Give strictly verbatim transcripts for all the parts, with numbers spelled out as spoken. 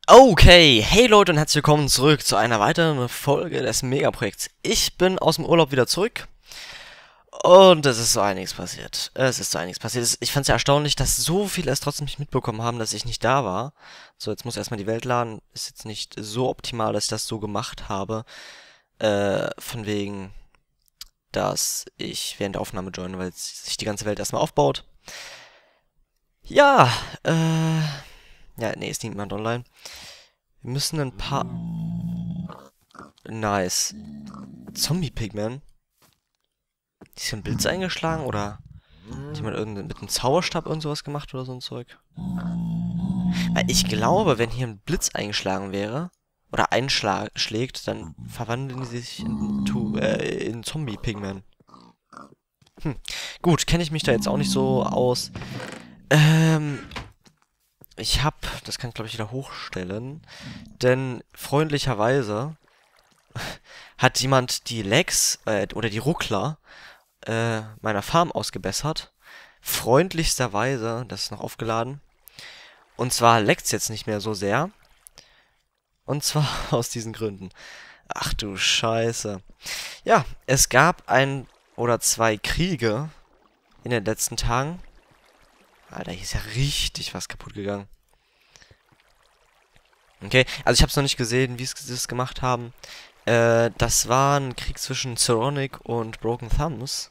Okay, hey Leute und herzlich willkommen zurück zu einer weiteren Folge des Megaprojekts. Ich bin aus dem Urlaub wieder zurück und es ist so einiges passiert. Es ist so einiges passiert. Ich fand es ja erstaunlich, dass so viele es trotzdem nicht mitbekommen haben, dass ich nicht da war. So, jetzt muss erstmal die Welt laden. Ist jetzt nicht so optimal, dass ich das so gemacht habe. Äh, von wegen, dass ich während der Aufnahme joine, weil sich die ganze Welt erstmal aufbaut. Ja, äh... Ja, nee, ist niemand online. Wir müssen ein paar... Nice. Zombie-Pigman? Ist hier ein Blitz eingeschlagen oder hat jemand irgend mit einem Zauberstab irgend sowas gemacht oder so ein Zeug? Weil ich glaube, wenn hier ein Blitz eingeschlagen wäre oder einschlägt, dann verwandeln sie sich in, tu, äh, in Zombie-Pigman. Hm. Gut, kenne ich mich da jetzt auch nicht so aus. Ähm... Ich hab, das kann ich glaube ich wieder hochstellen, denn freundlicherweise hat jemand die Lags äh, oder die Ruckler äh, meiner Farm ausgebessert. Freundlichsterweise, das ist noch aufgeladen. Und zwar leckt's jetzt nicht mehr so sehr. Und zwar aus diesen Gründen. Ach du Scheiße. Ja, es gab ein oder zwei Kriege in den letzten Tagen. Alter, hier ist ja richtig was kaputt gegangen. Okay, also ich habe es noch nicht gesehen, wie sie es gemacht haben. Äh, das war ein Krieg zwischen Saronic und Broken Thumbs.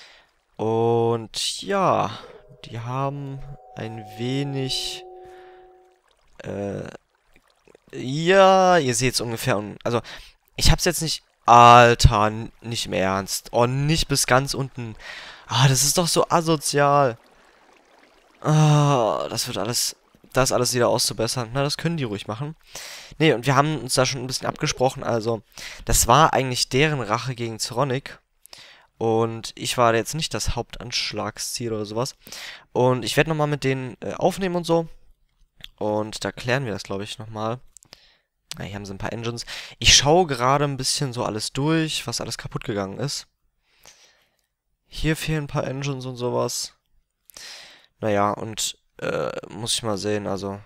Und ja, die haben ein wenig... Äh, ja, ihr seht es ungefähr. Also, ich hab's jetzt nicht... Alter, nicht im Ernst. Oh, nicht bis ganz unten. Ah, das ist doch so asozial. Ah, das wird alles, das alles wieder auszubessern. Na, das können die ruhig machen. Nee, und wir haben uns da schon ein bisschen abgesprochen. Also, das war eigentlich deren Rache gegen Zeronic. Und ich war jetzt nicht das Hauptanschlagsziel oder sowas. Und ich werde nochmal mit denen äh, aufnehmen und so. Und da klären wir das, glaube ich, nochmal. Na, hier haben sie ein paar Engines. Ich schaue gerade ein bisschen so alles durch, was alles kaputt gegangen ist. Hier fehlen ein paar Engines und sowas. Naja, und äh, muss ich mal sehen, also.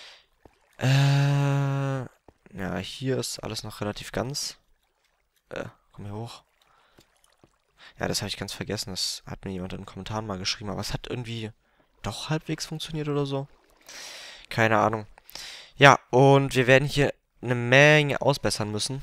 Äh, ja, hier ist alles noch relativ ganz. Äh, komm hier hoch. Ja, das habe ich ganz vergessen. Das hat mir jemand in den Kommentaren mal geschrieben, aber es hat irgendwie doch halbwegs funktioniert oder so. Keine Ahnung. Ja, und wir werden hier eine Menge ausbessern müssen.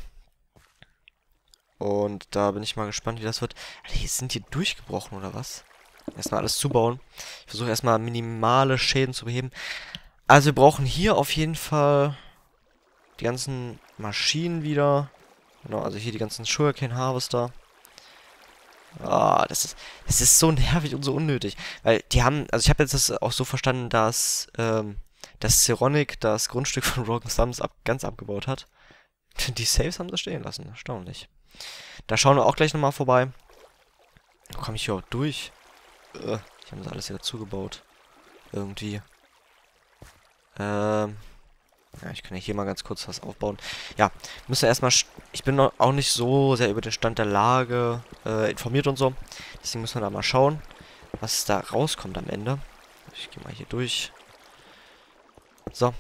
Und da bin ich mal gespannt, wie das wird. Alter, hier sind die durchgebrochen, oder was? Erstmal alles zubauen. Ich versuche erstmal minimale Schäden zu beheben. Also wir brauchen hier auf jeden Fall die ganzen Maschinen wieder. Genau, also hier die ganzen Sugarcane Harvester. Ah, das ist, das ist so nervig und so unnötig. Weil die haben, also ich habe jetzt das auch so verstanden, dass, ähm, dass Saronic das Grundstück von Broken Thumbs ab, ganz abgebaut hat. Die Saves haben sie stehen lassen, erstaunlich. Da schauen wir auch gleich nochmal vorbei. Komme ich hier auch durch? Äh, ich habe das alles wieder zugebaut. Irgendwie. Ähm. Ja, ich kann ja hier mal ganz kurz was aufbauen. Ja, müssen wir erstmal... Ich bin noch auch nicht so sehr über den Stand der Lage äh, informiert und so. Deswegen müssen wir da mal schauen, was da rauskommt am Ende. Ich gehe mal hier durch. So.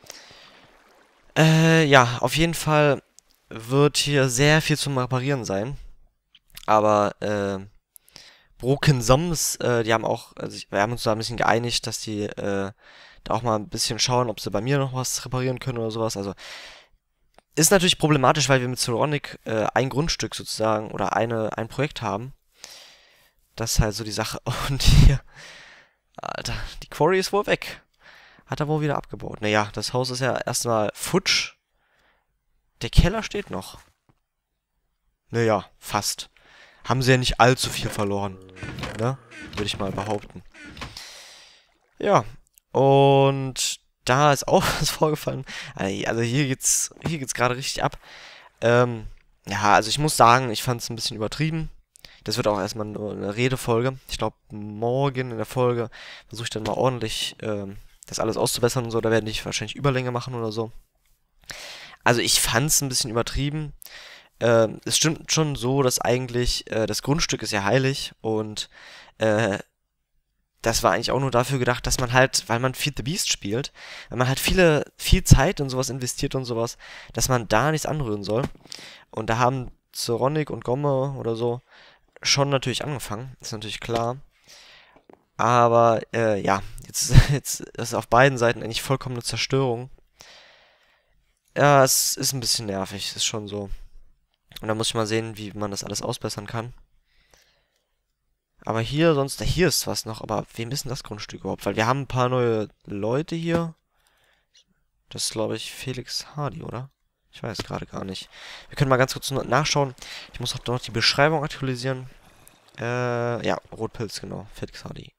Äh, ja, auf jeden Fall wird hier sehr viel zum Reparieren sein. Aber, äh... Broken Thumbs, äh, die haben auch, also ich, wir haben uns da ein bisschen geeinigt, dass die äh, da auch mal ein bisschen schauen, ob sie bei mir noch was reparieren können oder sowas. Also ist natürlich problematisch, weil wir mit Saronic äh, ein Grundstück sozusagen oder eine ein Projekt haben. Das ist halt so die Sache. Und hier, Alter, die Quarry ist wohl weg. Hat er wohl wieder abgebaut. Naja, das Haus ist ja erstmal futsch. Der Keller steht noch. Naja, fast. Haben sie ja nicht allzu viel verloren. Ne? Würde ich mal behaupten. Ja. Und da ist auch was vorgefallen. Also hier geht's, hier geht's gerade richtig ab. Ähm, ja, also ich muss sagen, ich fand es ein bisschen übertrieben. Das wird auch erstmal nur eine Redefolge. Ich glaube, morgen in der Folge versuche ich dann mal ordentlich ähm, das alles auszubessern und so. Da werde ich wahrscheinlich Überlänge machen oder so. Also ich fand es ein bisschen übertrieben. Ähm, es stimmt schon so, dass eigentlich äh, das Grundstück ist ja heilig und äh, das war eigentlich auch nur dafür gedacht, dass man halt, weil man Feed the Beast spielt, weil man halt viele, viel Zeit in sowas investiert und sowas, dass man da nichts anrühren soll. Und da haben Zeronic und Gomme oder so schon natürlich angefangen, ist natürlich klar. Aber, äh, ja, jetzt, jetzt ist auf beiden Seiten eigentlich vollkommene Zerstörung. Ja, es ist ein bisschen nervig, ist schon so. Und da muss ich mal sehen, wie man das alles ausbessern kann. Aber hier, sonst, hier ist was noch, aber wem ist denn das Grundstück überhaupt? Weil wir haben ein paar neue Leute hier. Das ist, glaube ich, Felix Hardy, oder? Ich weiß gerade gar nicht. Wir können mal ganz kurz nachschauen. Ich muss auch noch die Beschreibung aktualisieren. Äh, ja, Rotpilz, genau. Felix Hardy.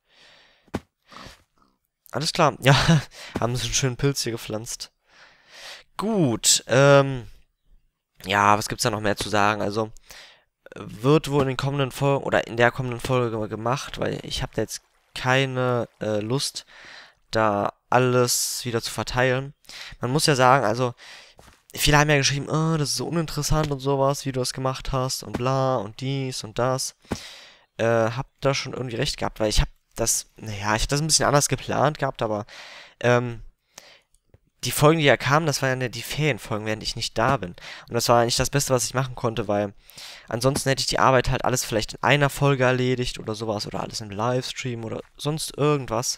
Alles klar. Ja, haben sie einen schönen Pilz hier gepflanzt. Gut, ähm, ja, was gibt's da noch mehr zu sagen? Also, wird wohl in den kommenden Folgen oder in der kommenden Folge gemacht, weil ich habe da jetzt keine äh, Lust, da alles wieder zu verteilen. Man muss ja sagen, also, viele haben ja geschrieben, oh, das ist so uninteressant und sowas, wie du das gemacht hast und bla und dies und das. Äh, hab da schon irgendwie recht gehabt, weil ich habe das, naja, ich habe das ein bisschen anders geplant gehabt, aber, ähm, die Folgen, die ja kamen, das waren ja die Ferienfolgen, während ich nicht da bin. Und das war eigentlich das Beste, was ich machen konnte, weil ansonsten hätte ich die Arbeit halt alles vielleicht in einer Folge erledigt oder sowas oder alles im Livestream oder sonst irgendwas.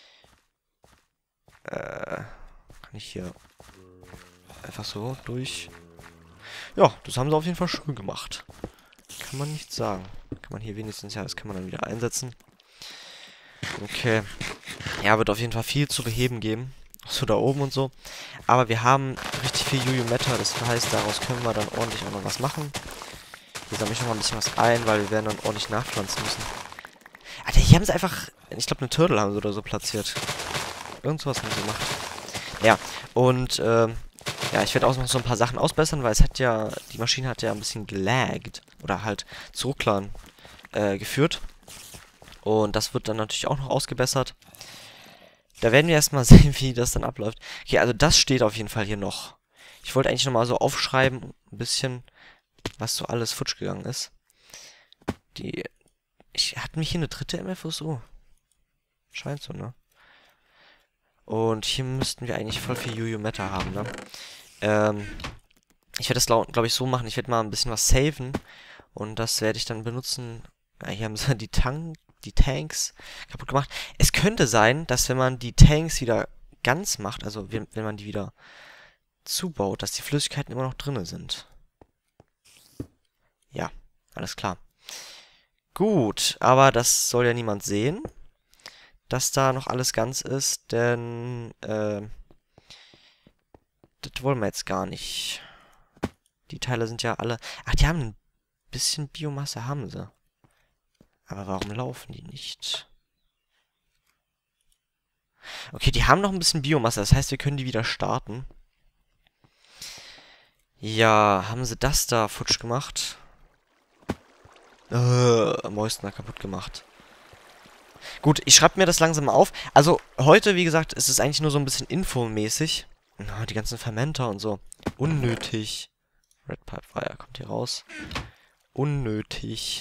Äh, kann ich hier einfach so durch... Ja, das haben sie auf jeden Fall schön gemacht. Kann man nicht sagen. Kann man hier wenigstens, ja, das kann man dann wieder einsetzen. Okay. Ja, wird auf jeden Fall viel zu beheben geben. So da oben und so. Aber wir haben richtig viel Yuyu Meta, das heißt, daraus können wir dann ordentlich auch noch was machen. Hier sammle ich noch mal ein bisschen was ein, weil wir werden dann ordentlich nachpflanzen müssen. Alter, hier haben sie einfach, ich glaube, eine Turtle haben sie oder so platziert. Irgend sowas haben sie gemacht. Ja, und, ähm, ja, ich werde auch noch so ein paar Sachen ausbessern, weil es hat ja, die Maschine hat ja ein bisschen gelaggt. Oder halt zurückladen, äh, geführt. Und das wird dann natürlich auch noch ausgebessert. Da werden wir erstmal sehen, wie das dann abläuft. Okay, also das steht auf jeden Fall hier noch. Ich wollte eigentlich nochmal so aufschreiben, ein bisschen, was so alles futsch gegangen ist. Die, ich, hatten wir hier eine dritte M F S U? Scheint so, ne? Und hier müssten wir eigentlich voll viel Yuyu Meta haben, ne? Ähm, ich werde das, glaube glaub ich, so machen. Ich werde mal ein bisschen was saven. Und das werde ich dann benutzen. Ja, hier haben sie die Tank. die Tanks kaputt gemacht. Es könnte sein, dass wenn man die Tanks wieder ganz macht, also wenn, wenn man die wieder zubaut, dass die Flüssigkeiten immer noch drinne sind. Ja, alles klar. Gut, aber das soll ja niemand sehen, dass da noch alles ganz ist, denn äh, das wollen wir jetzt gar nicht. Die Teile sind ja alle... Ach, die haben ein bisschen Biomasse, haben sie. Aber warum laufen die nicht? Okay, die haben noch ein bisschen Biomasse. Das heißt, wir können die wieder starten. Ja, haben sie das da futsch gemacht? Äh, Mäusner kaputt gemacht. Gut, ich schreibe mir das langsam mal auf. Also, heute, wie gesagt, ist es eigentlich nur so ein bisschen infomäßig. Oh, die ganzen Fermenter und so. Unnötig. Red Pipe Wire kommt hier raus. Unnötig.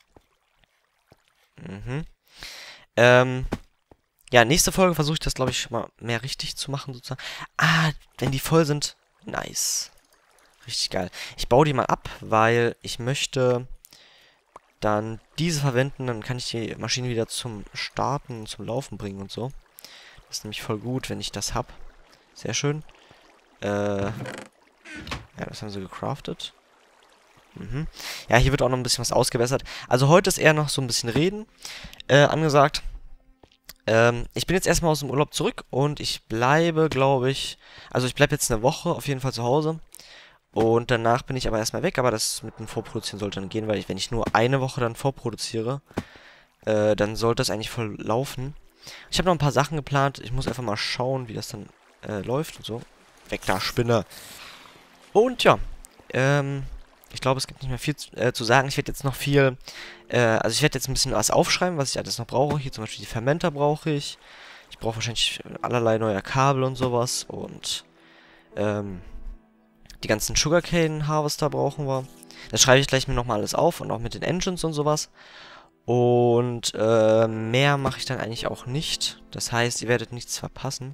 Mhm. Ähm, ja, nächste Folge versuche ich das, glaube ich, mal mehr richtig zu machen, sozusagen. Ah, wenn die voll sind, nice. Richtig geil. Ich baue die mal ab, weil ich möchte dann diese verwenden, dann kann ich die Maschine wieder zum Starten, zum Laufen bringen und so. Das ist nämlich voll gut, wenn ich das hab. Sehr schön. Äh, ja, das haben sie gecraftet. Mhm. Ja, hier wird auch noch ein bisschen was ausgebessert. Also heute ist eher noch so ein bisschen Reden äh, angesagt. Ähm, ich bin jetzt erstmal aus dem Urlaub zurück und ich bleibe, glaube ich, also ich bleibe jetzt eine Woche auf jeden Fall zu Hause. Und danach bin ich aber erstmal weg, aber das mit dem Vorproduzieren sollte dann gehen, weil ich, wenn ich nur eine Woche dann vorproduziere, äh, dann sollte das eigentlich voll laufen. Ich habe noch ein paar Sachen geplant. Ich muss einfach mal schauen, wie das dann äh, läuft und so. Weg da, Spinne. Und ja, ähm... ich glaube, es gibt nicht mehr viel zu, äh, zu sagen. Ich werde jetzt noch viel, äh, also ich werde jetzt ein bisschen was aufschreiben, was ich alles noch brauche. Hier zum Beispiel die Fermenter brauche ich. Ich brauche wahrscheinlich allerlei neue Kabel und sowas. Und, ähm, die ganzen Sugarcane Harvester brauchen wir. Das schreibe ich gleich mir nochmal alles auf und auch mit den Engines und sowas. Und äh, mehr mache ich dann eigentlich auch nicht. Das heißt, ihr werdet nichts verpassen.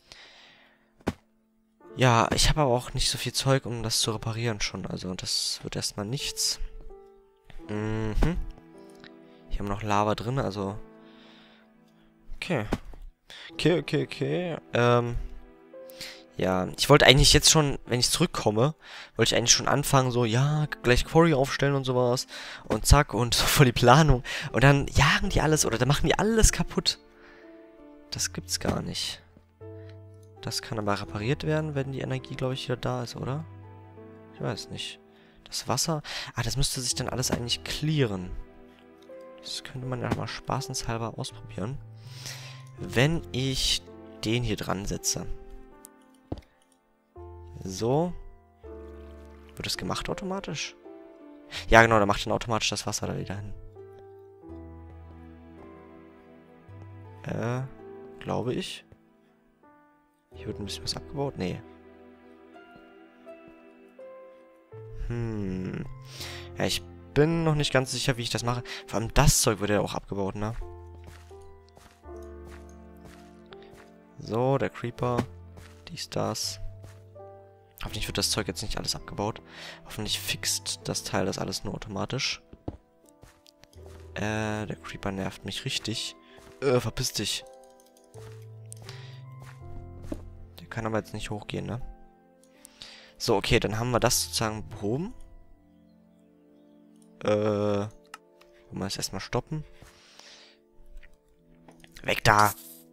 Ja, ich habe aber auch nicht so viel Zeug, um das zu reparieren schon. Also das wird erstmal nichts. Mhm. Hier haben wir noch Lava drin, also... Okay. Okay, okay, okay. Ähm... Ja, ich wollte eigentlich jetzt schon, wenn ich zurückkomme, wollte ich eigentlich schon anfangen, so, ja, gleich Quarry aufstellen und sowas. Und zack, und so voll die Planung. Und dann jagen die alles, oder dann machen die alles kaputt. Das gibt's gar nicht. Das kann aber repariert werden, wenn die Energie, glaube ich, wieder da ist, oder? Ich weiß nicht. Das Wasser... Ah, das müsste sich dann alles eigentlich clearen. Das könnte man ja mal spaßenshalber ausprobieren. Wenn ich den hier dran setze. So. Wird das gemacht automatisch? Ja, genau, da macht dann automatisch das Wasser da wieder hin. Äh, glaube ich. Hier wird ein bisschen was abgebaut. Nee. Hm. Ja, ich bin noch nicht ganz sicher, wie ich das mache. Vor allem das Zeug wird ja auch abgebaut, ne? So, der Creeper. Dies, das. Hoffentlich wird das Zeug jetzt nicht alles abgebaut. Hoffentlich fixt das Teil das alles nur automatisch. Äh, der Creeper nervt mich richtig. Äh, verpiss dich. Der kann aber jetzt nicht hochgehen, ne? So, okay, dann haben wir das sozusagen behoben. Äh, wollen wir es erstmal stoppen. Weg da!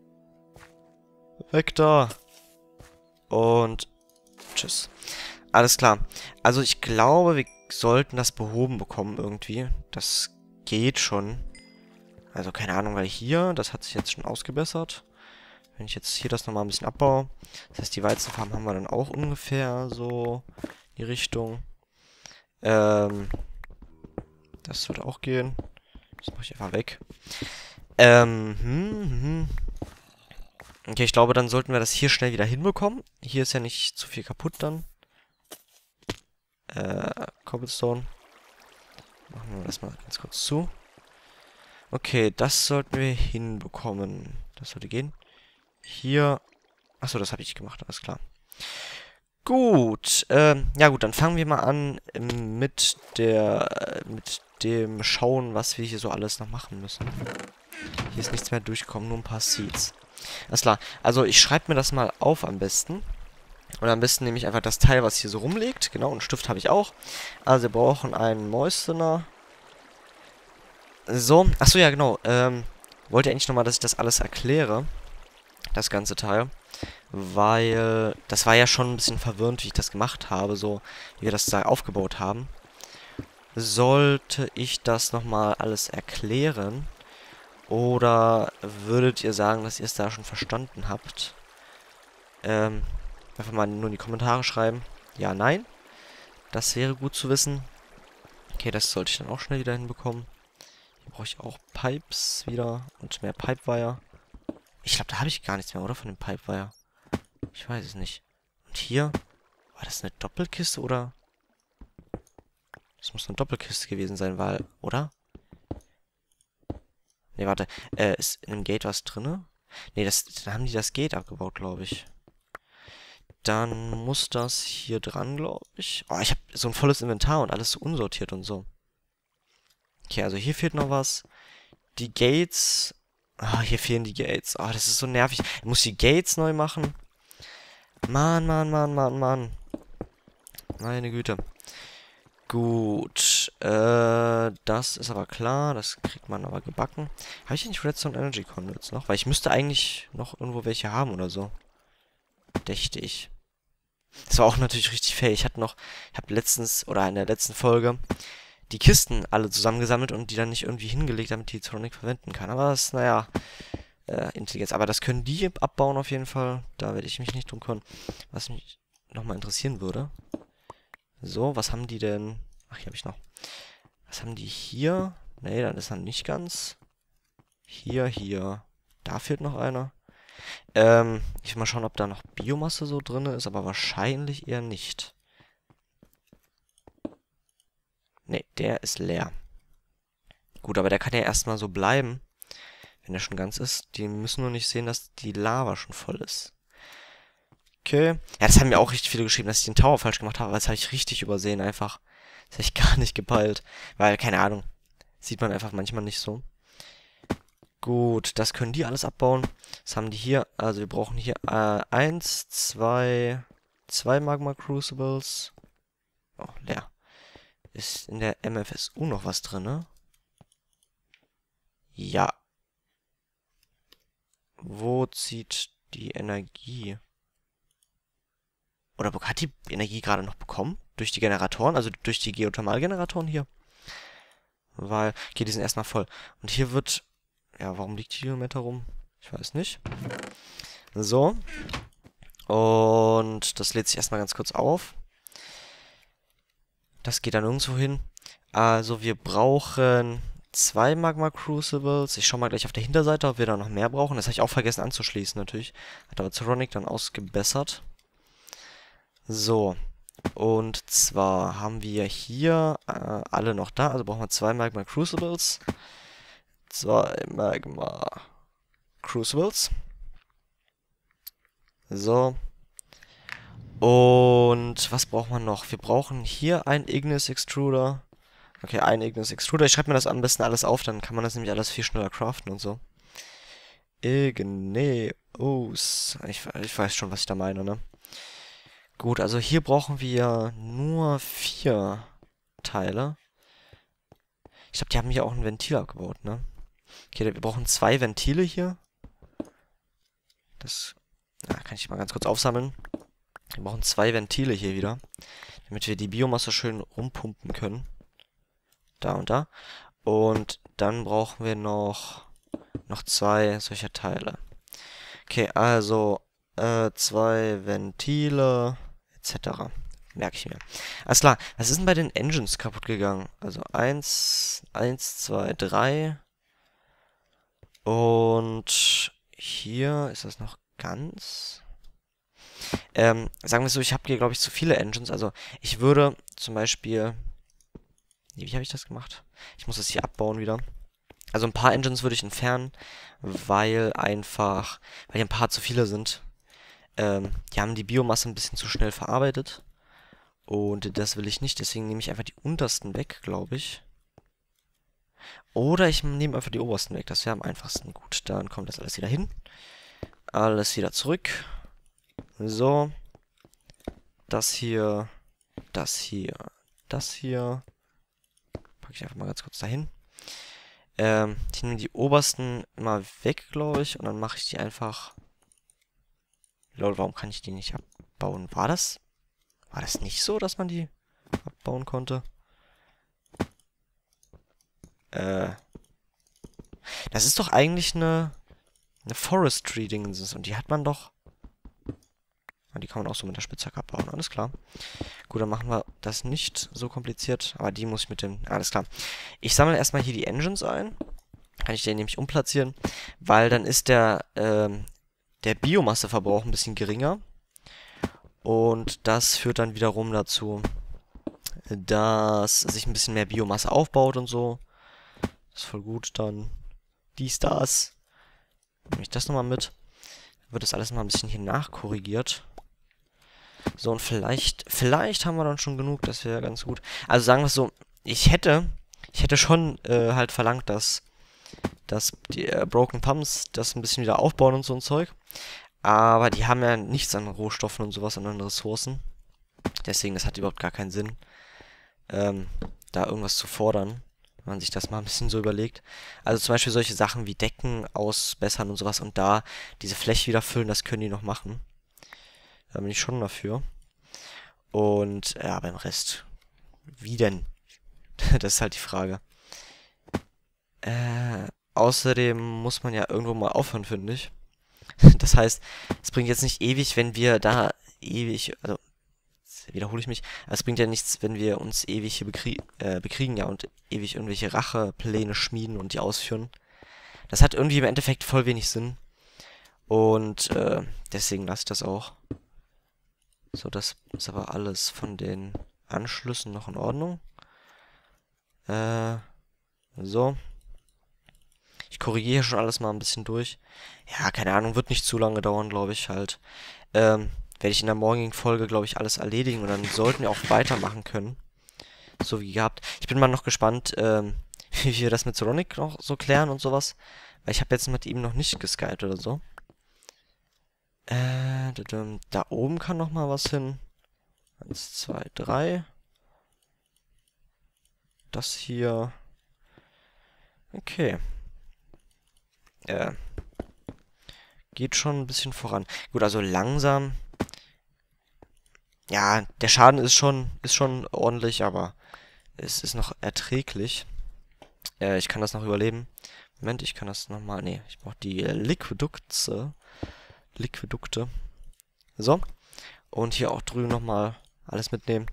Weg da! Und tschüss. Alles klar. Also ich glaube, wir sollten das behoben bekommen irgendwie. Das geht schon. Also keine Ahnung, weil hier, das hat sich jetzt schon ausgebessert. Wenn ich jetzt hier das nochmal ein bisschen abbaue. Das heißt, die Weizenfarben haben wir dann auch ungefähr so in die Richtung. Ähm, das wird auch gehen. Das mache ich einfach weg. Ähm, hm, hm. Okay, ich glaube, dann sollten wir das hier schnell wieder hinbekommen. Hier ist ja nicht zu viel kaputt dann. Äh, Cobblestone. Machen wir das mal ganz kurz zu. Okay, das sollten wir hinbekommen. Das sollte gehen. Hier. Achso, das habe ich gemacht, alles klar. Gut, ähm, ja gut, dann fangen wir mal an ähm, mit der, mit dem Schauen, was wir hier so alles noch machen müssen. Hier ist nichts mehr durchgekommen, nur ein paar Seeds. Alles klar, also ich schreibe mir das mal auf am besten. Und am besten nehme ich einfach das Teil, was hier so rumliegt. Genau, und einen Stift habe ich auch. Also wir brauchen einen Moistener. So, achso, ja genau, ähm, wollte eigentlich nochmal, dass ich das alles erkläre. Das ganze Teil. Weil das war ja schon ein bisschen verwirrend, wie ich das gemacht habe, so wie wir das da aufgebaut haben. Sollte ich das nochmal alles erklären? Oder würdet ihr sagen, dass ihr es da schon verstanden habt? Ähm, einfach mal nur in die Kommentare schreiben. Ja, nein. Das wäre gut zu wissen. Okay, das sollte ich dann auch schnell wieder hinbekommen. Hier brauche ich auch Pipes wieder und mehr Pipewire. Ich glaube, da habe ich gar nichts mehr, oder? Von dem Pipewire. Ich weiß es nicht. Und hier? War das eine Doppelkiste, oder? Das muss eine Doppelkiste gewesen sein, weil... Oder? Ne, warte. Äh, ist in dem Gate was drinne? Ne, das, dann haben die das Gate abgebaut, glaube ich. Dann muss das hier dran, glaube ich. Oh, ich habe so ein volles Inventar und alles so unsortiert und so. Okay, also hier fehlt noch was. Die Gates... Ah, hier fehlen die Gates. Ah, das ist so nervig. Ich muss die Gates neu machen. Mann, Mann, Mann, Mann, Mann. Meine Güte. Gut. Äh, das ist aber klar. Das kriegt man aber gebacken. Habe ich nicht Redstone Energy Conduits noch? Weil ich müsste eigentlich noch irgendwo welche haben oder so. Dächte ich. Das war auch natürlich richtig fair. Ich hatte noch, ich habe letztens, oder in der letzten Folge, die Kisten alle zusammengesammelt und die dann nicht irgendwie hingelegt, damit die Tronic verwenden kann. Aber das ist, naja, äh, Intelligenz. Aber das können die abbauen auf jeden Fall. Da werde ich mich nicht drum kümmern. Was mich nochmal interessieren würde. So, was haben die denn? Ach, hier habe ich noch. Was haben die hier? Nee, dann ist er nicht ganz. Hier, hier. Da fehlt noch einer. Ähm, ich will mal schauen, ob da noch Biomasse so drin ist, aber wahrscheinlich eher nicht. Ne, der ist leer. Gut, aber der kann ja erstmal so bleiben, wenn er schon ganz ist. Die müssen nur nicht sehen, dass die Lava schon voll ist. Okay. Ja, das haben mir auch richtig viele geschrieben, dass ich den Tower falsch gemacht habe, aber das habe ich richtig übersehen einfach. Das habe ich gar nicht gepeilt. Weil, keine Ahnung, sieht man einfach manchmal nicht so. Gut, das können die alles abbauen. Was haben die hier? Also wir brauchen hier äh, eins, zwei, zwei Magma Crucibles. Oh, leer. Ist in der M F S U noch was drin, ne? Ja. Wo zieht die Energie? Oder hat die Energie gerade noch bekommen? Durch die Generatoren? Also durch die Geothermalgeneratoren hier? Weil, okay, die sind erstmal voll. Und hier wird... Ja, warum liegt hier Meter rum? Ich weiß nicht. So. Und das lädt sich erstmal ganz kurz auf. Das geht dann nirgendwo hin. Also wir brauchen zwei Magma Crucibles. Ich schau mal gleich auf der Hinterseite, ob wir da noch mehr brauchen. Das habe ich auch vergessen anzuschließen natürlich. Hat aber Zeronic dann ausgebessert. So. Und zwar haben wir hier äh, alle noch da. Also brauchen wir zwei Magma Crucibles. Zwei Magma Crucibles. So. Und was braucht man noch? Wir brauchen hier einen Ignis Extruder. Okay, einen Ignis Extruder. Ich schreibe mir das am besten alles auf, dann kann man das nämlich alles viel schneller craften und so. Igneous. Ich, ich weiß schon, was ich da meine, ne? Gut, also hier brauchen wir nur vier Teile. Ich glaube, die haben hier auch ein Ventil abgebaut, ne? Okay, wir brauchen zwei Ventile hier. Das na, kann ich mal ganz kurz aufsammeln. Wir brauchen zwei Ventile hier wieder, damit wir die Biomasse schön rumpumpen können. Da und da. Und dann brauchen wir noch, noch zwei solcher Teile. Okay, also äh, zwei Ventile et cetera. Merke ich mir. Alles klar, was ist denn bei den Engines kaputt gegangen? Also eins, eins, zwei, drei. Und hier ist das noch ganz. Ähm, sagen wir so, ich habe hier, glaube ich, zu viele Engines. Also ich würde zum Beispiel... Nee, wie habe ich das gemacht? Ich muss das hier abbauen wieder. Also ein paar Engines würde ich entfernen, weil einfach... Weil hier ein paar zu viele sind. Ähm, die haben die Biomasse ein bisschen zu schnell verarbeitet. Und das will ich nicht, deswegen nehme ich einfach die untersten weg, glaube ich. Oder ich nehme einfach die obersten weg, das wäre am einfachsten. Gut, dann kommt das alles wieder hin. Alles wieder zurück. So. Das hier, das hier, das hier. Packe ich einfach mal ganz kurz dahin. Ähm, ich nehme die obersten immer weg, glaube ich, und dann mache ich die einfach... Lol, warum kann ich die nicht abbauen? War das... War das nicht so, dass man die abbauen konnte? Äh. Das ist doch eigentlich eine, eine Forestry-Dingens und die hat man doch... Ja, die kann man auch so mit der Spitzhacke abbauen, alles klar. Gut, dann machen wir das nicht so kompliziert, aber die muss ich mit dem... Alles klar. Ich sammle erstmal hier die Engines ein. Kann ich den nämlich umplatzieren, weil dann ist der, ähm, der Biomasseverbrauch ein bisschen geringer. Und das führt dann wiederum dazu, dass sich ein bisschen mehr Biomasse aufbaut und so. Das ist voll gut. Dann dies, das. Nehme ich das nochmal mit. Dann wird das alles mal ein bisschen hier nachkorrigiert. So, und vielleicht, vielleicht haben wir dann schon genug. Das wäre ganz gut. Also sagen wir es so, ich hätte, ich hätte schon äh, halt verlangt, dass, dass die äh, Broken Pumps das ein bisschen wieder aufbauen und so ein Zeug. Aber die haben ja nichts an Rohstoffen und sowas, an Ressourcen. Deswegen, das hat überhaupt gar keinen Sinn, ähm, da irgendwas zu fordern, wenn man sich das mal ein bisschen so überlegt. Also zum Beispiel solche Sachen wie Decken ausbessern und sowas und da diese Fläche wieder füllen, das können die noch machen. Da bin ich schon dafür. Und ja, beim Rest, wie denn? Das ist halt die Frage. Äh, außerdem muss man ja irgendwo mal aufhören, finde ich. Das heißt, es bringt jetzt nicht ewig, wenn wir da ewig, also wiederhole ich mich, es bringt ja nichts, wenn wir uns ewig hier bekrie äh, bekriegen, ja, und ewig irgendwelche Rachepläne schmieden und die ausführen. Das hat irgendwie im Endeffekt voll wenig Sinn. Und äh, deswegen lasse ich das auch. So, das ist aber alles von den Anschlüssen noch in Ordnung. Äh, so. korrigiere hier schon alles mal ein bisschen durch. Ja, keine Ahnung, wird nicht zu lange dauern, glaube ich halt. Ähm, werde ich in der morgigen Folge, glaube ich, alles erledigen und dann sollten wir auch weitermachen können. So wie gehabt. Ich bin mal noch gespannt, ähm, wie wir das mit Sonic noch so klären und sowas. Weil ich habe jetzt mit ihm noch nicht geskypt oder so. Äh, da oben kann noch mal was hin. Eins, zwei, drei. Das hier. Okay. Äh. Geht schon ein bisschen voran. Gut, also langsam. Ja, der Schaden ist schon, ist schon ordentlich, aber es ist noch erträglich. Äh, ich kann das noch überleben. Moment, ich kann das nochmal. Nee, ich brauche die äh, Liquidukte. Liquidukte. So. Und hier auch drüben nochmal alles mitnehmen.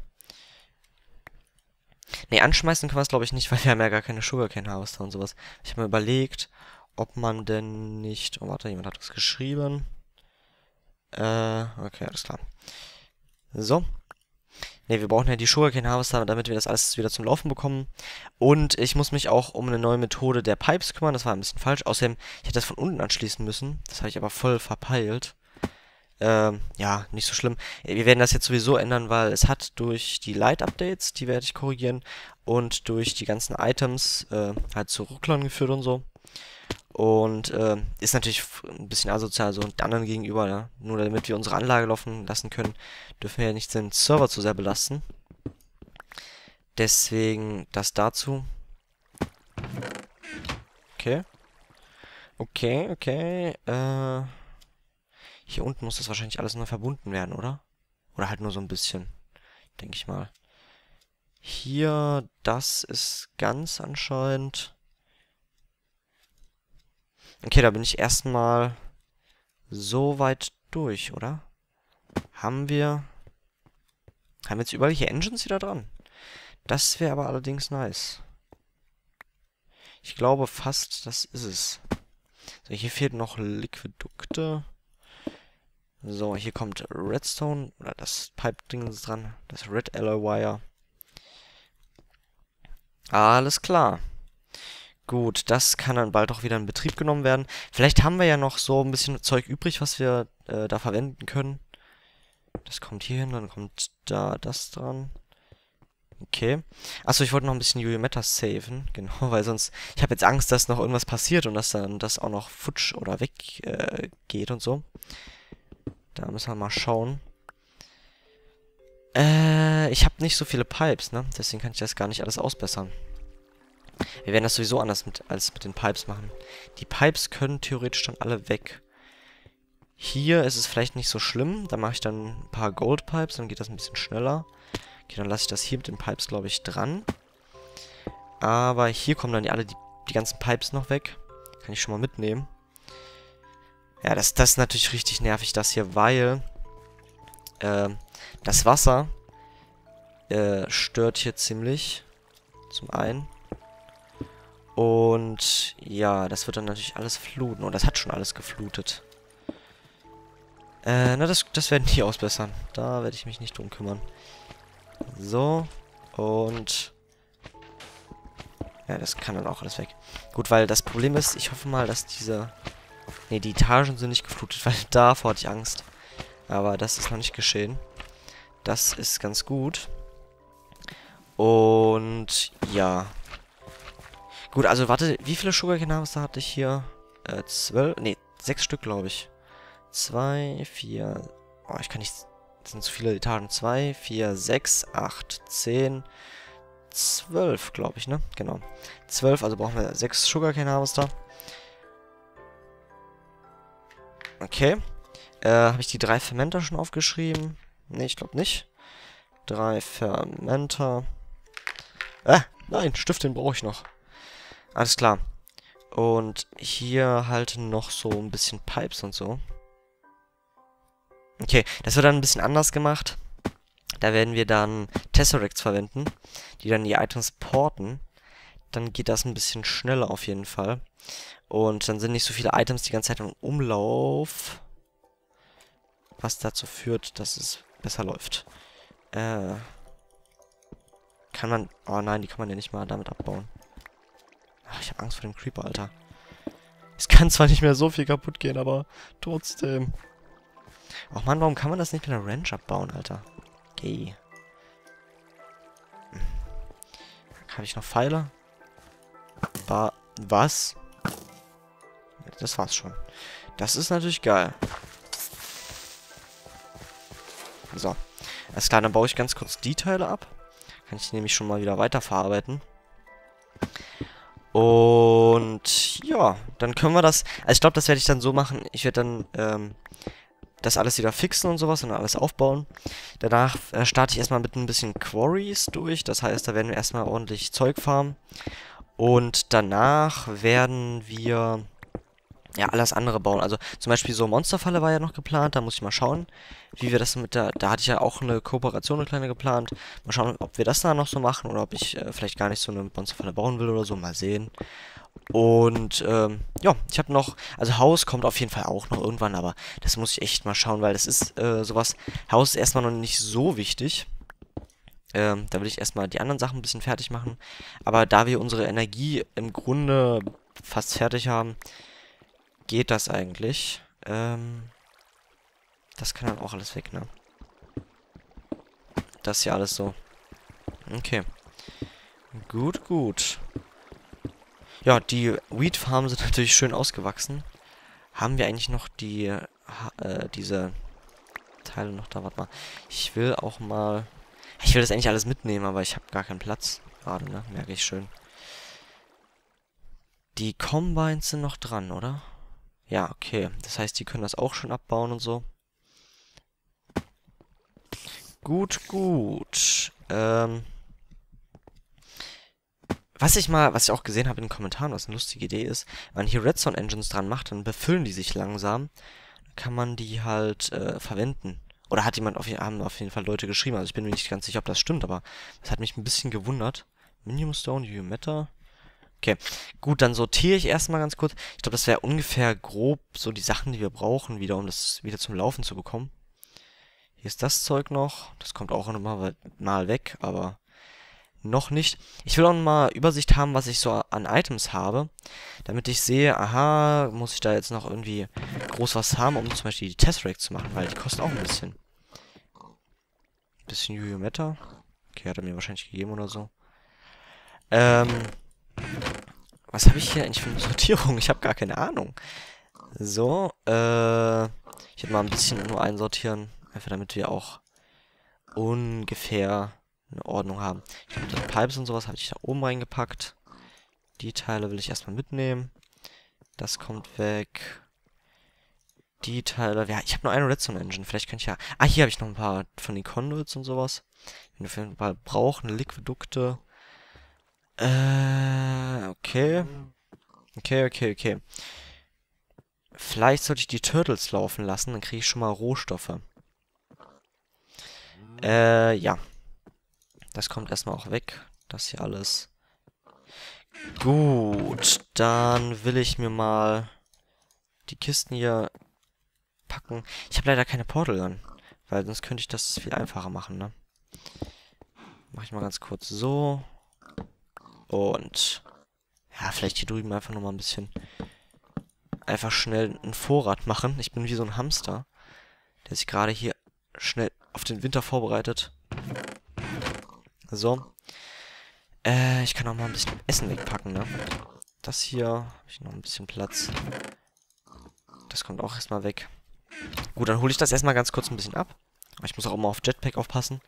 Ne, anschmeißen können wir es glaube ich nicht, weil wir haben ja gar keine Sugarcane Harvester und sowas. Ich habe mir überlegt, ob man denn nicht... Oh, warte, jemand hat das geschrieben. Äh, okay, alles klar. So. Ne, wir brauchen ja die Sugarcane Harvester, damit wir das alles wieder zum Laufen bekommen. Und ich muss mich auch um eine neue Methode der Pipes kümmern. Das war ein bisschen falsch. Außerdem, ich hätte das von unten anschließen müssen. Das habe ich aber voll verpeilt. Ähm, ja, nicht so schlimm. Wir werden das jetzt sowieso ändern, weil es hat durch die Light-Updates, die werde ich korrigieren, und durch die ganzen Items äh, halt zu Rucklern geführt und so. Und äh, ist natürlich ein bisschen asozial so und anderen gegenüber, ja. Nur damit wir unsere Anlage laufen lassen können, dürfen wir ja nicht den Server zu sehr belasten. Deswegen das dazu. Okay. Okay, okay. Äh, hier unten muss das wahrscheinlich alles nur verbunden werden, oder? Oder halt nur so ein bisschen, denke ich mal. Hier, das ist ganz anscheinend... Okay, da bin ich erstmal so weit durch, oder? Haben wir... Haben wir jetzt überall hier Engines wieder dran? Das wäre aber allerdings nice. Ich glaube fast, das ist es. So, hier fehlt noch Liquidukte. So, hier kommt Redstone, oder das Pipe-Ding ist dran. Das Red Alloy Wire. Alles klar. Gut, das kann dann bald auch wieder in Betrieb genommen werden. Vielleicht haben wir ja noch so ein bisschen Zeug übrig, was wir äh, da verwenden können. Das kommt hier hin, dann kommt da das dran. Okay. Achso, ich wollte noch ein bisschen Juliometa saven. Genau, weil sonst... Ich habe jetzt Angst, dass noch irgendwas passiert und dass dann das auch noch futsch oder weg äh, geht und so. Da müssen wir mal schauen. Äh, ich habe nicht so viele Pipes, ne? Deswegen kann ich das gar nicht alles ausbessern. Wir werden das sowieso anders mit, als mit den Pipes machen. Die Pipes können theoretisch dann alle weg. Hier ist es vielleicht nicht so schlimm. Da mache ich dann ein paar Gold Pipes, dann geht das ein bisschen schneller. Okay, dann lasse ich das hier mit den Pipes, glaube ich, dran. Aber hier kommen dann die, alle die, die ganzen Pipes noch weg. Kann ich schon mal mitnehmen. Ja, das, das ist natürlich richtig nervig, das hier, weil äh, das Wasser äh, stört hier ziemlich. Zum einen. Und ja, das wird dann natürlich alles fluten. Und das hat schon alles geflutet. Äh, na, das, das werden die ausbessern. Da werde ich mich nicht drum kümmern. So. Und... Ja, das kann dann auch alles weg. Gut, weil das Problem ist, ich hoffe mal, dass diese... Ne, die Etagen sind nicht geflutet, weil davor hatte ich Angst. Aber das ist noch nicht geschehen. Das ist ganz gut. Und... Ja... Gut, also warte, wie viele Sugarcane Harvester hatte ich hier? Äh, zwölf? Ne, sechs Stück, glaube ich. Zwei, vier... Oh, ich kann nicht... Das sind zu viele Etagen. Zwei, vier, sechs, acht, zehn, zwölf, glaube ich, ne? Genau. Zwölf, also brauchen wir sechs Sugarcane Harvester. Okay. Äh, habe ich die drei Fermenter schon aufgeschrieben? Ne, ich glaube nicht. Drei Fermenter. Äh, nein, Stift, den brauche ich noch. Alles klar. Und hier halt noch so ein bisschen Pipes und so. Okay, das wird dann ein bisschen anders gemacht. Da werden wir dann Tesseracts verwenden, die dann die Items porten. Dann geht das ein bisschen schneller auf jeden Fall. Und dann sind nicht so viele Items die ganze Zeit im Umlauf. Was dazu führt, dass es besser läuft. Äh. Kann man... Oh nein, die kann man ja nicht mal damit abbauen. Ach, ich habe Angst vor dem Creeper, Alter. Es kann zwar nicht mehr so viel kaputt gehen, aber trotzdem. Ach Mann, warum kann man das nicht mit einer Wrench abbauen, Alter? Okay. Habe ich noch Pfeile? Ba was? Das war's schon. Das ist natürlich geil. So. Alles klar, dann baue ich ganz kurz die Teile ab. Kann ich nämlich schon mal wieder weiterverarbeiten. Und ja, dann können wir das... Also ich glaube, das werde ich dann so machen. Ich werde dann ähm, das alles wieder fixen und sowas und alles aufbauen. Danach äh, starte ich erstmal mit ein bisschen Quarries durch. Das heißt, da werden wir erstmal ordentlich Zeug farmen. Und danach werden wir... ja, alles andere bauen. Also zum Beispiel so Monsterfalle war ja noch geplant. Da muss ich mal schauen, wie wir das mit der... Da hatte ich ja auch eine Kooperation, eine kleine geplant. Mal schauen, ob wir das da noch so machen oder ob ich äh, vielleicht gar nicht so eine Monsterfalle bauen will oder so. Mal sehen. Und ähm, ja, ich habe noch... Also Haus kommt auf jeden Fall auch noch irgendwann, aber das muss ich echt mal schauen, weil das ist äh, sowas... Haus ist erstmal noch nicht so wichtig. Ähm, da will ich erstmal die anderen Sachen ein bisschen fertig machen. Aber da wir unsere Energie im Grunde fast fertig haben... geht das eigentlich? Ähm, das kann dann auch alles weg, ne? Das ist ja alles so. Okay. Gut, gut. Ja, die Wheat Farmen sind natürlich schön ausgewachsen. Haben wir eigentlich noch die, äh, diese Teile noch da? Warte mal. Ich will auch mal... Ich will das eigentlich alles mitnehmen, aber ich habe gar keinen Platz. Gerade, ne? Merke ich schön. Die Combines sind noch dran, oder? Ja, okay. Das heißt, die können das auch schon abbauen und so. Gut, gut. Ähm. Was ich mal, was ich auch gesehen habe in den Kommentaren, was eine lustige Idee ist, wenn man hier Redstone Engines dran macht, dann befüllen die sich langsam. Dann kann man die halt äh, verwenden. Oder hat jemand auf, haben auf jeden Fall Leute geschrieben. Also ich bin mir nicht ganz sicher, ob das stimmt, aber das hat mich ein bisschen gewundert. Minium Stone, U Matter. Okay, gut, dann sortiere ich erstmal ganz kurz. Ich glaube, das wäre ungefähr grob so die Sachen, die wir brauchen, wieder, um das wieder zum Laufen zu bekommen. Hier ist das Zeug noch. Das kommt auch nochmal mal weg, aber noch nicht. Ich will auch mal Übersicht haben, was ich so an Items habe, damit ich sehe, aha, muss ich da jetzt noch irgendwie groß was haben, um zum Beispiel die Tesseract zu machen, weil die kosten auch ein bisschen. Ein bisschen Yu-Yu Meta. Okay, hat er mir wahrscheinlich gegeben oder so. Ähm... Was habe ich hier eigentlich für eine Sortierung? Ich habe gar keine Ahnung. So, äh... ich werde mal ein bisschen nur einsortieren. Einfach damit wir auch ungefähr eine Ordnung haben. Ich glaube, die Pipes und sowas habe ich da oben reingepackt. Die Teile will ich erstmal mitnehmen. Das kommt weg. Die Teile... Ja, ich habe nur eine Redstone Engine. Vielleicht könnte ich ja... Ah, hier habe ich noch ein paar von den Conduits und sowas. Wenn wir für ein paar brauchen, Liquidukte... Äh, okay. Okay, okay, okay. Vielleicht sollte ich die Turtles laufen lassen, dann kriege ich schon mal Rohstoffe. Äh, ja. Das kommt erstmal auch weg. Das hier alles. Gut, dann will ich mir mal die Kisten hier packen. Ich habe leider keine Portal Gun, weil sonst könnte ich das viel einfacher machen, ne? Mach ich mal ganz kurz so. Und ja, vielleicht hier drüben einfach nochmal ein bisschen einfach schnell einen Vorrat machen. Ich bin wie so ein Hamster, der sich gerade hier schnell auf den Winter vorbereitet. So. Äh, ich kann auch mal ein bisschen Essen wegpacken, ne? Das hier, habe ich noch ein bisschen Platz. Das kommt auch erstmal weg. Gut, dann hole ich das erstmal ganz kurz ein bisschen ab. Aber ich muss auch immer auf Jetpack aufpassen.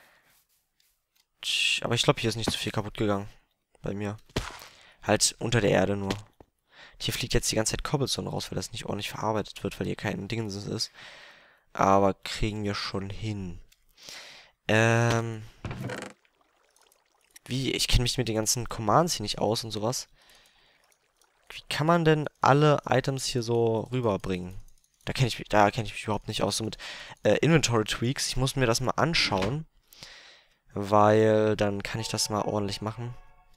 Aber ich glaube, hier ist nicht so viel kaputt gegangen. Bei mir. Halt unter der Erde nur. Hier fliegt jetzt die ganze Zeit Cobblestone raus, weil das nicht ordentlich verarbeitet wird, weil hier kein Dingens ist. Aber kriegen wir schon hin. Ähm. Wie? Ich kenne mich mit den ganzen Commands hier nicht aus und sowas. Wie kann man denn alle Items hier so rüberbringen? Da kenne ich mich, da kenne ich mich überhaupt nicht aus. So mit äh, Inventory Tweaks. Ich muss mir das mal anschauen. Weil dann kann ich das mal ordentlich machen.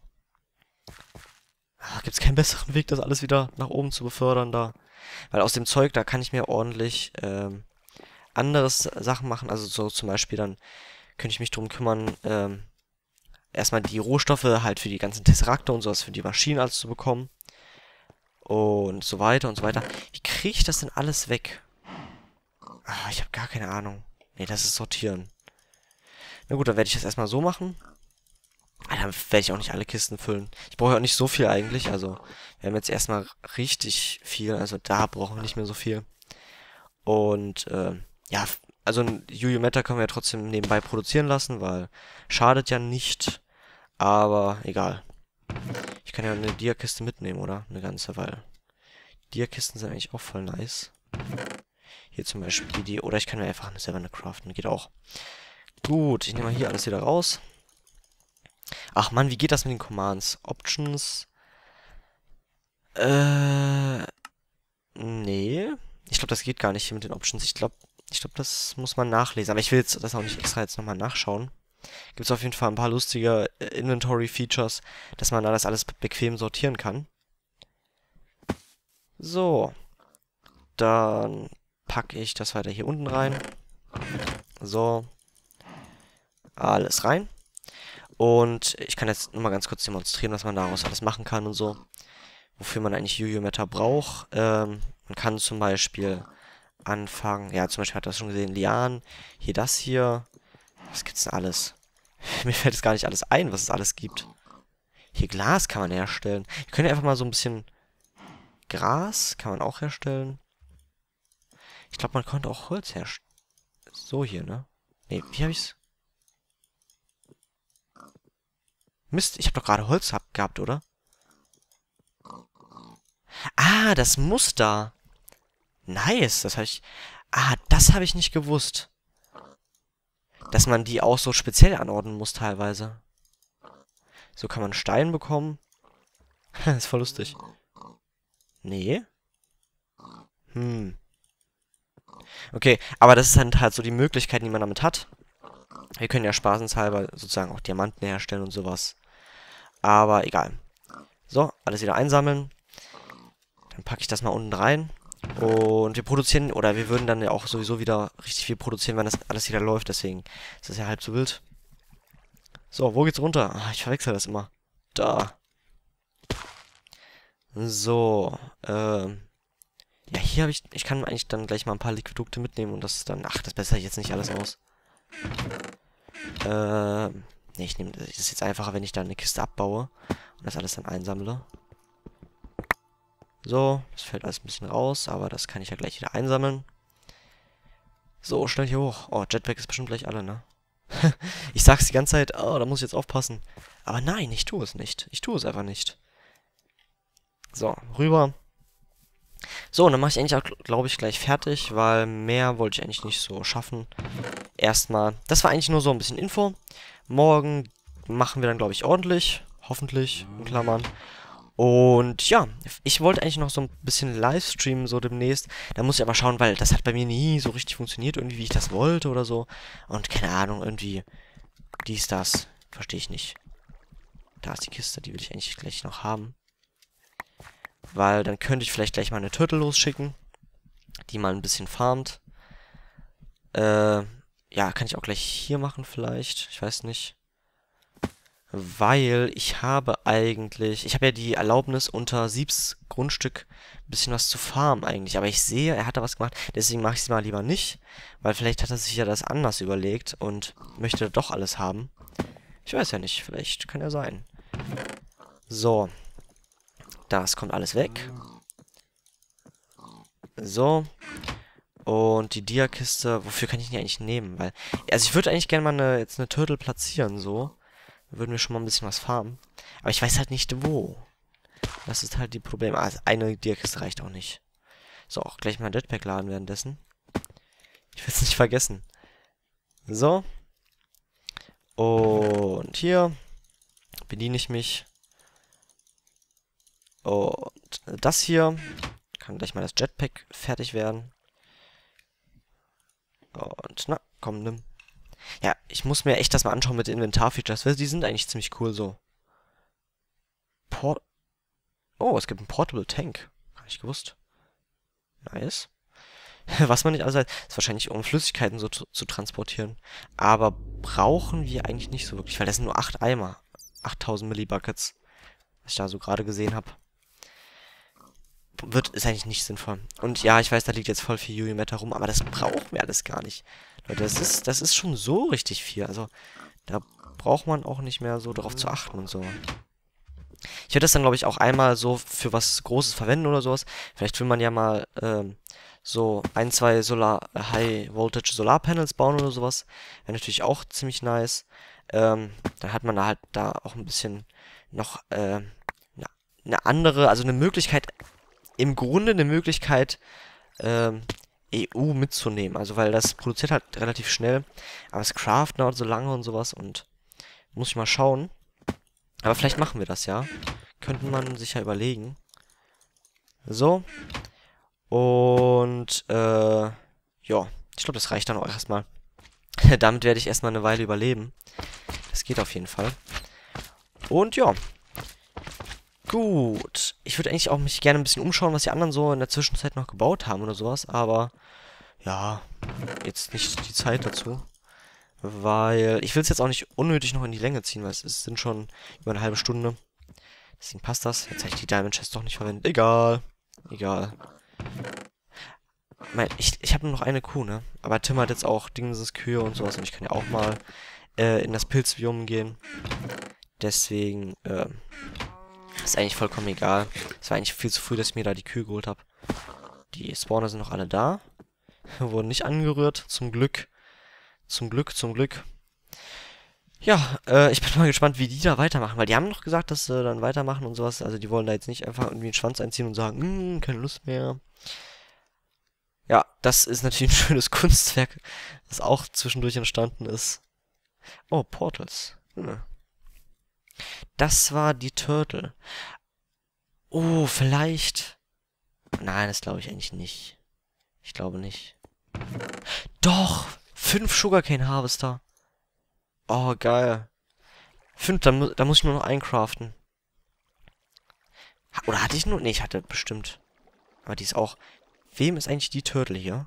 Gibt es keinen besseren Weg, das alles wieder nach oben zu befördern da? Weil aus dem Zeug, da kann ich mir ordentlich ähm, anderes Sachen machen. Also so zum Beispiel dann könnte ich mich drum kümmern, ähm, erstmal die Rohstoffe halt für die ganzen Tesserakte und sowas für die Maschinen alles zu bekommen. Und so weiter und so weiter. Wie kriege ich das denn alles weg? Ah, ich habe gar keine Ahnung. Nee, das ist sortieren. Na gut, dann werde ich das erstmal so machen. Ah, dann werde ich auch nicht alle Kisten füllen. Ich brauche ja auch nicht so viel eigentlich. Also, wir haben jetzt erstmal richtig viel. Also, da brauchen wir nicht mehr so viel. Und, äh, ja, also ein Yu Yu Meta können wir ja trotzdem nebenbei produzieren lassen, weil schadet ja nicht. Aber egal. Ich kann ja eine Dia-Kiste mitnehmen, oder? Eine ganze, weil Dia-Kisten sind eigentlich auch voll nice. Hier zum Beispiel die, die oder ich kann mir einfach eine selber eine craften, geht auch. Gut, ich nehme mal hier alles wieder raus. Ach Mann, wie geht das mit den Commands? Options. Äh, nee. Ich glaube, das geht gar nicht hier mit den Options. Ich glaube, ich glaube, das muss man nachlesen. Aber ich will jetzt das auch nicht extra jetzt nochmal nachschauen. Gibt es auf jeden Fall ein paar lustige äh, Inventory-Features, dass man da das alles bequem sortieren kann. So. Dann packe ich das weiter hier unten rein. So. Alles rein. Und ich kann jetzt nur mal ganz kurz demonstrieren, was man daraus alles machen kann und so. Wofür man eigentlich Yu Yu Meta braucht. Ähm, man kann zum Beispiel anfangen, ja, zum Beispiel hat das schon gesehen, Lianen. Hier das hier. Was gibt's denn alles? Mir fällt es gar nicht alles ein, was es alles gibt. Hier Glas kann man herstellen. Wir können ja einfach mal so ein bisschen Gras kann man auch herstellen. Ich glaube, man konnte auch Holz herstellen. So hier, ne? Ne, wie habe ich's? Mist, ich habe doch gerade Holz gehabt, oder? Ah, das Muster. Nice, das habe ich... Ah, das habe ich nicht gewusst. Dass man die auch so speziell anordnen muss teilweise. So kann man Stein bekommen. Das ist voll lustig. Nee. Hm. Okay, aber das ist dann halt so die Möglichkeiten, die man damit hat. Wir können ja spaßenshalber sozusagen auch Diamanten herstellen und sowas. Aber egal. So, alles wieder einsammeln. Dann packe ich das mal unten rein. Und wir produzieren, oder wir würden dann ja auch sowieso wieder richtig viel produzieren, wenn das alles wieder läuft. Deswegen ist das ja halb so wild. So, wo geht's runter? Ah, ich verwechsel das immer. Da. So, ähm. Ja, hier habe ich... Ich kann eigentlich dann gleich mal ein paar Liquidukte mitnehmen und das ist dann... Ach, das bessere ich jetzt nicht alles aus. Ähm... Ne, ich nehme... Das ist jetzt einfacher, wenn ich dann eine Kiste abbaue und das alles dann einsammle. So, das fällt alles ein bisschen raus, aber das kann ich ja gleich wieder einsammeln. So, schnell hier hoch. Oh, Jetpack ist bestimmt gleich alle, ne? Ich sag's die ganze Zeit, oh, da muss ich jetzt aufpassen. Aber nein, ich tue es nicht. Ich tue es einfach nicht. So, rüber. So, und dann mache ich eigentlich auch, glaube ich, gleich fertig, weil mehr wollte ich eigentlich nicht so schaffen. Erstmal, das war eigentlich nur so ein bisschen Info. Morgen machen wir dann, glaube ich, ordentlich. Hoffentlich, in Klammern. Und ja, ich wollte eigentlich noch so ein bisschen Livestreamen, so demnächst. Da muss ich aber schauen, weil das hat bei mir nie so richtig funktioniert, irgendwie, wie ich das wollte oder so. Und keine Ahnung, irgendwie dies, das, verstehe ich nicht. Da ist die Kiste, die will ich eigentlich gleich noch haben. Weil dann könnte ich vielleicht gleich mal eine Turtle losschicken, die mal ein bisschen farmt. Äh, ja, kann ich auch gleich hier machen vielleicht, ich weiß nicht. Weil ich habe eigentlich... Ich habe ja die Erlaubnis, unter Siebs Grundstück ein bisschen was zu farmen eigentlich. Aber ich sehe, er hat da was gemacht. Deswegen mache ich es mal lieber nicht. Weil vielleicht hat er sich ja das anders überlegt und möchte doch alles haben. Ich weiß ja nicht. Vielleicht kann er sein. So. Das kommt alles weg. So. Und die Dia-Kiste... Wofür kann ich die eigentlich nehmen? Weil... Also ich würde eigentlich gerne mal eine, jetzt eine Turtle platzieren, so. Würden wir schon mal ein bisschen was farmen. Aber ich weiß halt nicht, wo. Das ist halt die Probleme. Also eine Dia-Kiste reicht auch nicht. So, auch gleich mal Jetpack laden währenddessen. Ich will es nicht vergessen. So. Und hier bediene ich mich. Und das hier kann gleich mal das Jetpack fertig werden. Und na, komm, nimm. Ja, ich muss mir echt das mal anschauen mit den Inventar-Features. Die sind eigentlich ziemlich cool so. Port oh, es gibt einen Portable Tank. Gar nicht gewusst. Nice. Was man nicht alles weiß, ist wahrscheinlich, um Flüssigkeiten so zu, zu transportieren. Aber brauchen wir eigentlich nicht so wirklich, weil das sind nur acht Eimer. achttausend Millibuckets. Was ich da so gerade gesehen habe. wird, ist eigentlich nicht sinnvoll. Und ja, ich weiß, da liegt jetzt voll viel Yui-Meta rum, aber das brauchen wir alles gar nicht. Leute, das ist, das ist schon so richtig viel. Also, da braucht man auch nicht mehr so darauf zu achten und so. Ich werde das dann, glaube ich, auch einmal so für was Großes verwenden oder sowas. Vielleicht will man ja mal ähm, so ein, zwei Solar High Voltage Solarpanels bauen oder sowas. Wäre natürlich auch ziemlich nice. Ähm, dann hat man da halt da auch ein bisschen noch äh, eine, eine andere, also eine Möglichkeit, im Grunde eine Möglichkeit, ähm, E U mitzunehmen. Also weil das produziert halt relativ schnell, aber das Craften dauert so lange und sowas und muss ich mal schauen. Aber vielleicht machen wir das, ja. Könnte man sich ja überlegen. So. Und, äh, ja. Ich glaube, das reicht dann auch erstmal. Damit werde ich erstmal eine Weile überleben. Das geht auf jeden Fall. Und, ja. Gut. Ich würde eigentlich auch mich gerne ein bisschen umschauen, was die anderen so in der Zwischenzeit noch gebaut haben oder sowas. Aber, ja. Jetzt nicht die Zeit dazu. Weil ich will es jetzt auch nicht unnötig noch in die Länge ziehen, weil es ist, sind schon über eine halbe Stunde. Deswegen passt das. Jetzt habe ich die Diamond Chest doch nicht verwendet. Egal. Egal. Mein, ich ich habe nur noch eine Kuh, ne? Aber Tim hat jetzt auch Dingses Kühe und sowas. Und ich kann ja auch mal äh, in das Pilzbiom gehen. Deswegen, äh, ist eigentlich vollkommen egal. Es war eigentlich viel zu früh, dass ich mir da die Kühe geholt habe. Die Spawner sind noch alle da. Wurden nicht angerührt. Zum Glück. Zum Glück, zum Glück. Ja, äh, ich bin mal gespannt, wie die da weitermachen, weil die haben noch gesagt, dass sie dann weitermachen und sowas. Also die wollen da jetzt nicht einfach irgendwie einen Schwanz einziehen und sagen, hm, keine Lust mehr. Ja, das ist natürlich ein schönes Kunstwerk, das auch zwischendurch entstanden ist. Oh, Portals. Hm. Das war die Turtle. Oh, vielleicht. Nein, das glaube ich eigentlich nicht. Ich glaube nicht. Doch! Fünf Sugarcane Harvester. Oh, geil. Fünf, da, mu da muss ich nur noch eincraften. Ha Oder hatte ich nur? Nee, ich hatte bestimmt. Aber die ist auch... Wem ist eigentlich die Turtle hier?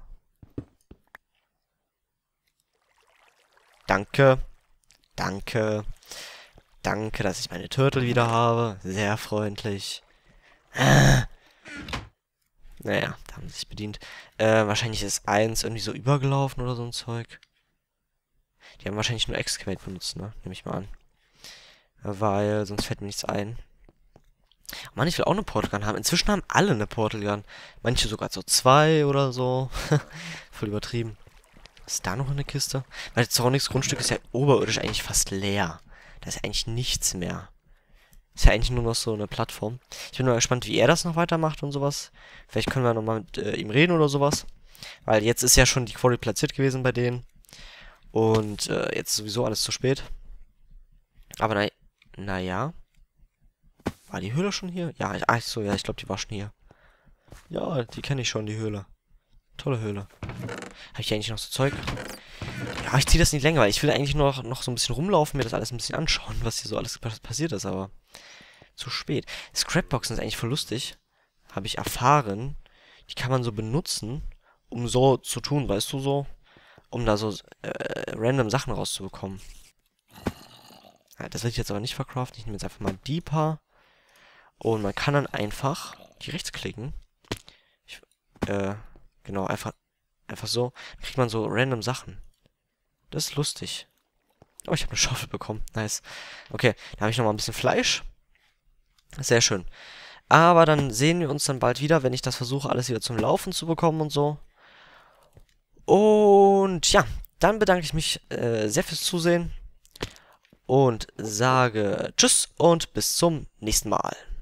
Danke. Danke. Danke, dass ich meine Turtle wieder habe. Sehr freundlich. Ah. Naja, da haben sie sich bedient. Äh, wahrscheinlich ist eins irgendwie so übergelaufen oder so ein Zeug. Die haben wahrscheinlich nur Excavate benutzt, ne? Nehme ich mal an. Weil sonst fällt mir nichts ein. Mann, ich will auch eine Portal Gun haben. Inzwischen haben alle eine Portal Gun. Manche sogar so zwei oder so. Voll übertrieben. Ist da noch eine Kiste? Weil das Zornigs Grundstück ist ja oberirdisch eigentlich fast leer. Da ist ja eigentlich nichts mehr. Ist ja eigentlich nur noch so eine Plattform. Ich bin mal gespannt, wie er das noch weitermacht und sowas. Vielleicht können wir nochmal mit äh, ihm reden oder sowas. Weil jetzt ist ja schon die Quarry platziert gewesen bei denen. Und äh, jetzt ist sowieso alles zu spät. Aber na, naja. War die Höhle schon hier? Ja, ach so, ja, ich glaube, die war schon hier. Ja, die kenne ich schon, die Höhle. Tolle Höhle. Habe ich eigentlich noch so Zeug? Ja, ich ziehe das nicht länger, weil ich will eigentlich noch, noch so ein bisschen rumlaufen, mir das alles ein bisschen anschauen, was hier so alles passiert ist, aber zu spät. Scrapboxen ist eigentlich voll lustig. Habe ich erfahren. Die kann man so benutzen, um so zu tun, weißt du, so. Um da so äh, random Sachen rauszubekommen. Ja, das will ich jetzt aber nicht verkraften. Ich nehme jetzt einfach mal Deeper. Und man kann dann einfach die rechtsklicken. Ich, äh, genau, einfach, einfach so. Dann kriegt man so random Sachen. Das ist lustig. Oh, ich habe eine Schaufel bekommen. Nice. Okay, da habe ich nochmal ein bisschen Fleisch. Sehr schön. Aber dann sehen wir uns dann bald wieder, wenn ich das versuche, alles wieder zum Laufen zu bekommen und so. Und ja, dann bedanke ich mich äh, sehr fürs Zusehen. Und sage Tschüss und bis zum nächsten Mal.